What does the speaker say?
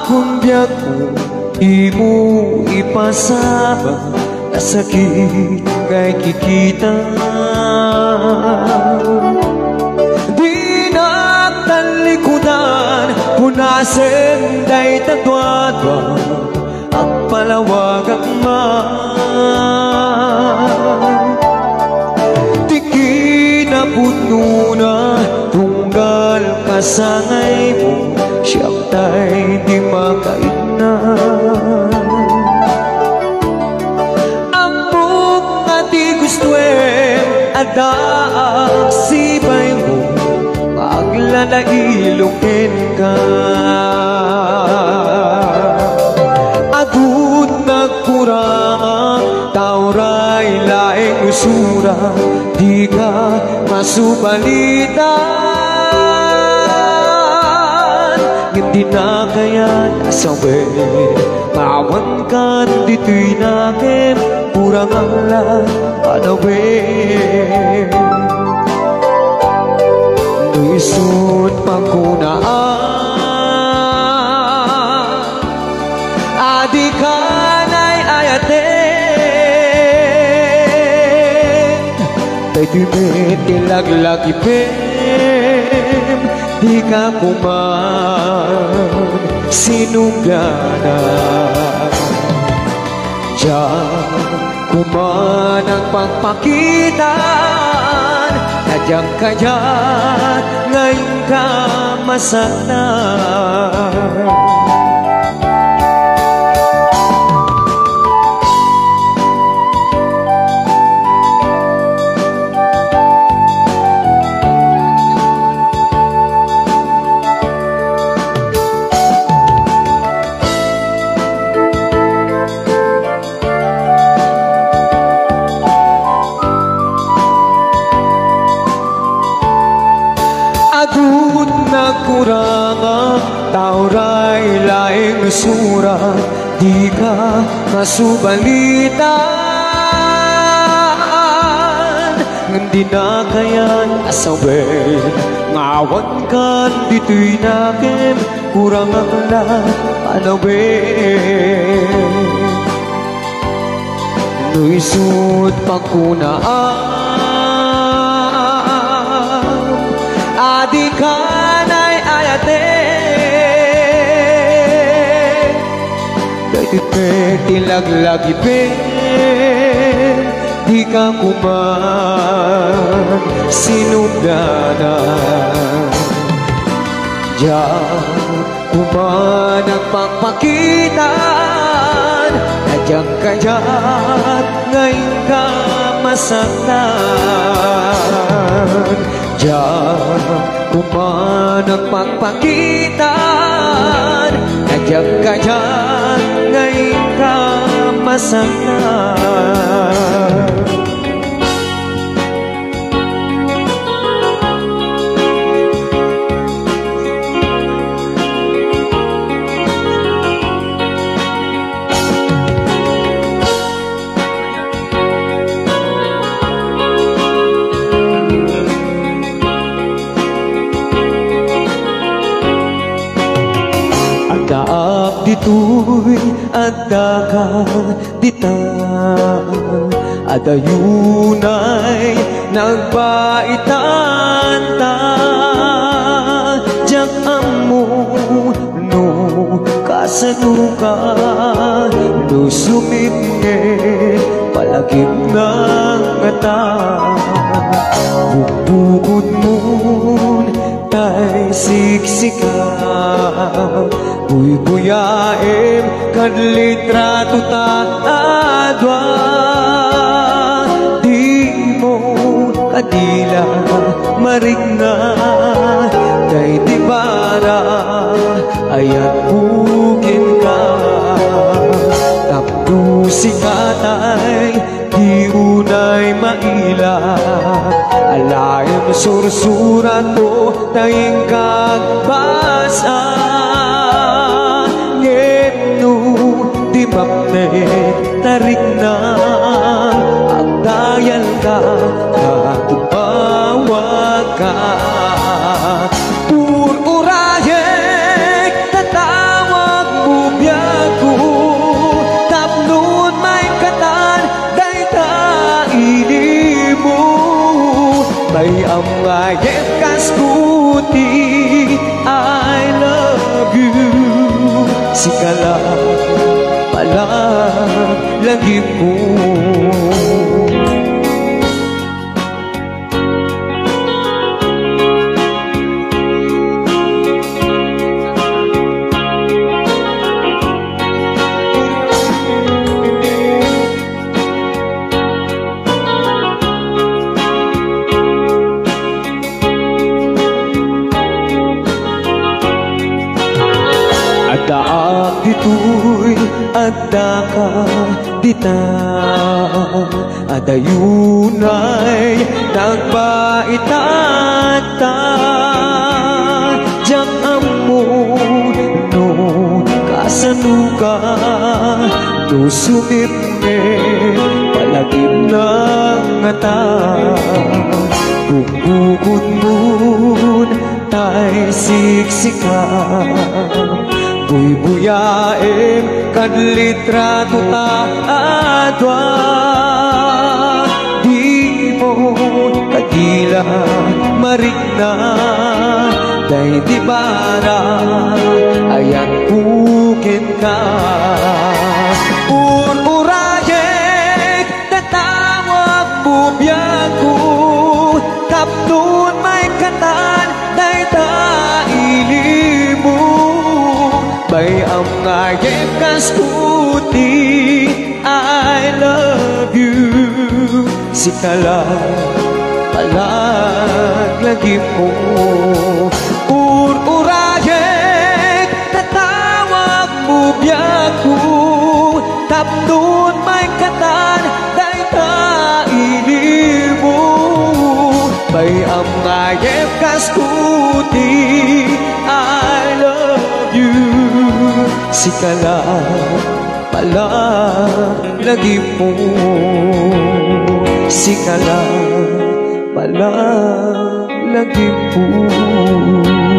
Kung biyak mo, di mo ipasama na sakit kay kikita. Di na talikudan, punasin day tagwadwa ang palawag ang tiki na puno na tunggal kasangay mo, siyang tay di makainan. Ambok nga di gustuin adaak sibay mo, maglalailukin ka. Agud nagkurang tauray laing usura, di ka masubalitan. Hindi na kaya nasabi, mawan ka dito'y nakin, kurang ang panawin. Nuisot pangkunaan, adi ka na'y ayatin. Da'y tilaglagipin, di ka kuman sinuglanan. Diyan kuman ang pagpakitan, nadyang kaya't ngayon ka masaktan. Agud nagkurang tauray laing sura, di ka masubalitan. Hindi na kaya't asawin, ngawan ka dito'y nakin, kurang ang panawin. Nuisot pagkunaan, adi ka na'y ayatin. Da'y tilaglagipin, di ka kuman sinuglanan. Diyan kuman ang pagpakitan, nadyang kaya't ngayon ka masaktan. Diyan kuman ang pagpakitan, nadyang kaya't ngayon ka masaktan. Daap dito'y adda ka dita, adayunay nagbaitan ta. Diyak amo no kasanuka, no sumipngit palagip ng mata. Bukbukod mo tay siksika, buy-buyaim kad litrato ta adwa. Di mo kadila marigna, day di bara ayan bugin ka. Tapno sikatay di unay mailap, alayam sursurat mo tayong kagbasa. Ngeno di mapnet tarik na ang dayal ka, katubawag ka. Pururayek tatawag mo amgayet kaskuti I love you Sikala pala lagi ko Daak dito'y adda ka dita Adayunay nagbaitata Diyak amo no kasanuka No sumit me palagim ng ngata Kung bukod mo'n tay siksika Buy-buyaim kad litrato ta adwa Di mo kadila marikna Day di bara ayan pukin ka Urayek natawag bubiyag ko Kaptun may katan day taili mo Bay ang ngayem kaskuti I love you Sikala palaglagi mo Urayek tatawag mo biyak ko Tapdun may katan day kainir mo Bay ang ngayem kaskuti I love you Sikala pala lagi po Sikala pala lagi po